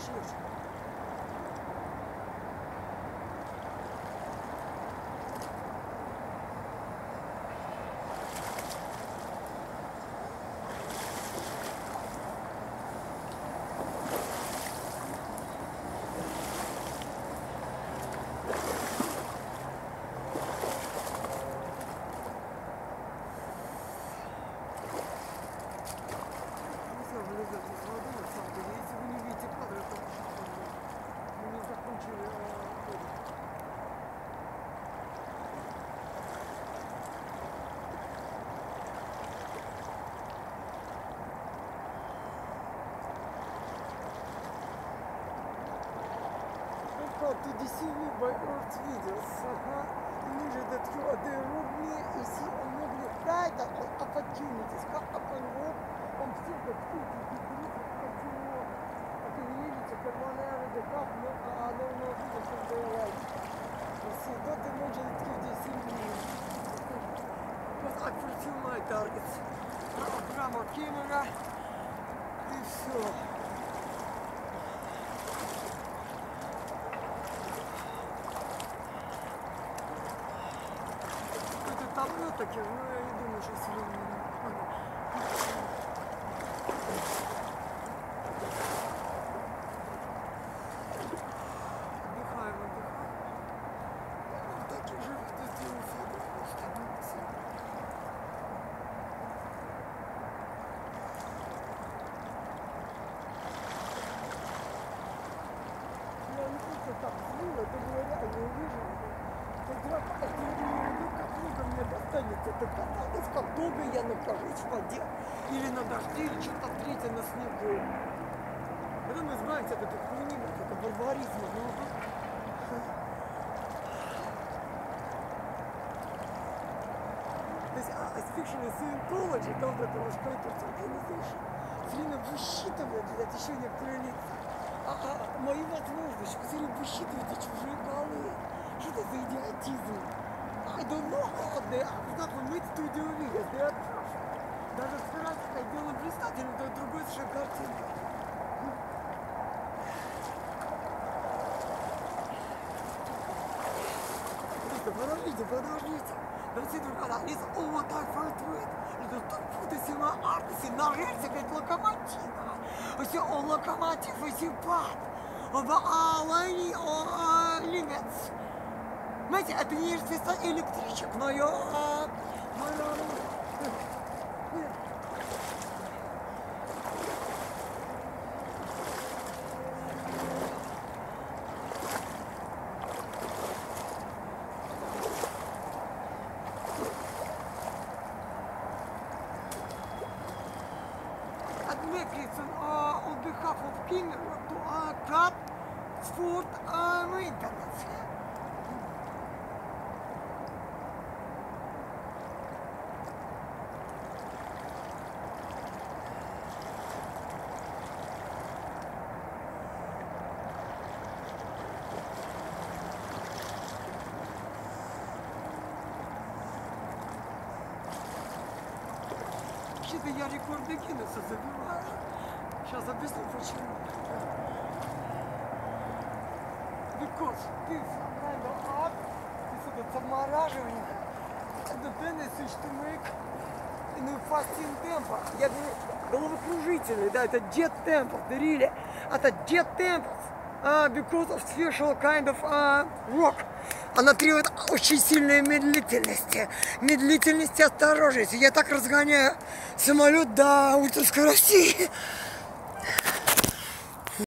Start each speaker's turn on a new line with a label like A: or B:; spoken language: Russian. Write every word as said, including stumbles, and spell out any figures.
A: пришлешь. Если вы не видите кадры, то мы не закончили ходу. How to deceive me by earth videos. Uh-huh. Immediately that you are there with me, you see only right opportunities. Как upon work, он все как тут, как вы видите, карманы как, но оно у нас видит, что это лайк. See, don't imagine it if they see me. Because I pursue my targets. Программа камера и все. Там таки, но я не думаю, что сильно. Отдыхаем, отдыхаем. Ну, так и живет, это сделал фото, просто думается. Я не просто так злила, это было реально увижу. Когда как много мне достанется, так каталась, как долго я нахожусь в воде, или на дожде, или что-то третье на снегу. Потом избавиться от этой хуйни, от этого барбаризма. Ну, то есть, as fiction and Scientology, да, вот этого Spiders Organization, все время высчитывает, блядь, еще некоторые лица. А, а мои возможности, все время высчитывают чужие голы. Что это за идиотизм? I don't know how they are not made to do videos. They are perfect. Даже стараться, как дело блистательно, то другой совершенно картинка. Подождите, подождите. Давайте друг друга. It's all time for it. Это тут путайся на армисе, на рельсе, как локомотива. Все он локомотив и симпат. Оба алани о limits. Знаете, это не естественно электричек, но я... Advocates on behalf of King to cut sport maintenance. Вообще-то я рекорды Гиннесса забиваю. Сейчас объясню почему. Because this kind of art, this is замораживание, the tendency to make in a fasting tempo. Я говорю, головокружительный, да, это jet tempo, really. Это jet tempo, uh, because of special kind of uh, rock. Она требует очень сильной медлительности, медлительности и осторожности. Я так разгоняю самолет до ультраскорости.